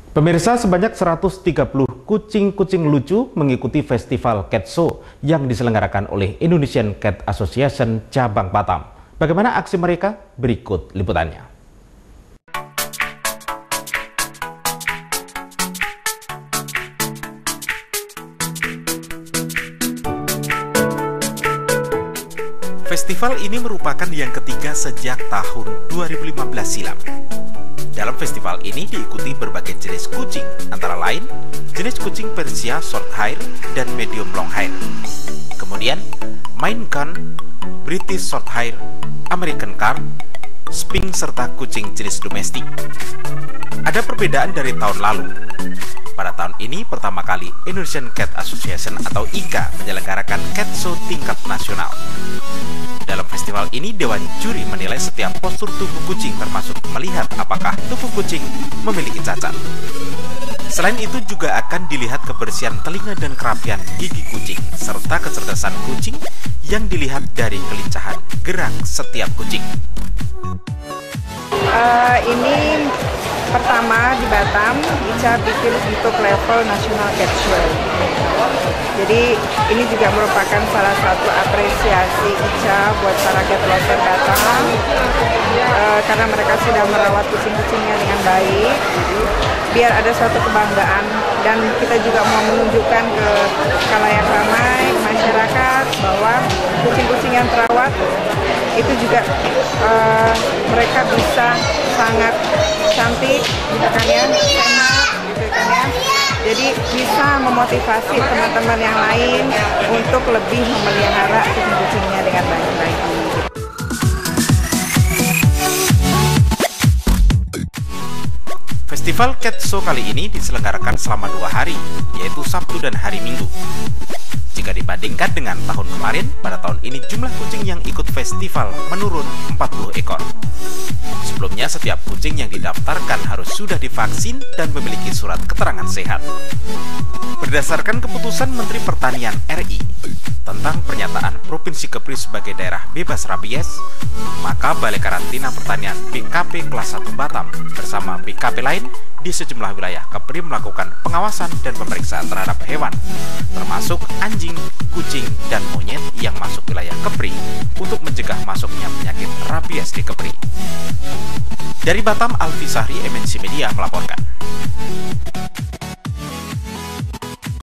Pemirsa, sebanyak 130 kucing-kucing lucu mengikuti festival Cat Show yang diselenggarakan oleh Indonesian Cat Association cabang Batam. Bagaimana aksi mereka? Berikut liputannya. Festival ini merupakan yang ketiga sejak tahun 2015 silam. Dalam festival ini diikuti berbagai jenis kucing, antara lain jenis kucing Persia short hair dan medium long hair. Kemudian Maine Coon, British short hair, American Carp, Sphinx serta kucing jenis domestik. Ada perbedaan dari tahun lalu. Pada tahun ini pertama kali Indonesian Cat Association atau ICA menyelenggarakan Cat Show tingkat nasional. Dalam festival ini, Dewan Juri menilai setiap postur tubuh kucing termasuk melihat apakah tubuh kucing memiliki cacat. Selain itu juga akan dilihat kebersihan telinga dan kerapian gigi kucing, serta kecerdasan kucing yang dilihat dari kelincahan gerak setiap kucing. Ini pertama di Batam, ICA bikin untuk level nasional Cat Show. Jadi ini juga merupakan salah satu apresiasi ICA buat para cat lover Batam, karena mereka sudah merawat kucing-kucingnya dengan baik. Biar ada suatu kebanggaan, dan kita juga mau menunjukkan ke khalayak ramai, masyarakat, bahwa kucing-kucing yang terawat itu juga mereka bisa sangat cantik, gitu kan ya, sehat, gitu kan ya. Jadi bisa memotivasi teman-teman yang lain untuk lebih memelihara kucing-kucingnya dengan baik lagi. Festival Cat Show kali ini diselenggarakan selama 2 hari, yaitu Sabtu dan hari Minggu. Jika dibandingkan dengan tahun kemarin, pada tahun ini jumlah kucing yang ikut festival menurun 40 ekor. Sebelumnya, setiap kucing yang didaftarkan harus sudah divaksin dan memiliki surat keterangan sehat. Berdasarkan keputusan Menteri Pertanian RI tentang pernyataan Provinsi Kepri sebagai daerah bebas rabies, maka Balai Karantina Pertanian BKP kelas 1 Batam bersama BKP lain di sejumlah wilayah Kepri melakukan pengawasan dan pemeriksaan terhadap hewan, termasuk anjing, kucing, dan monyet yang masuk wilayah Kepri untuk mencegah masuknya penyakit rabies di Kepri. Dari Batam, Alfi Sahri, MNC Media melaporkan.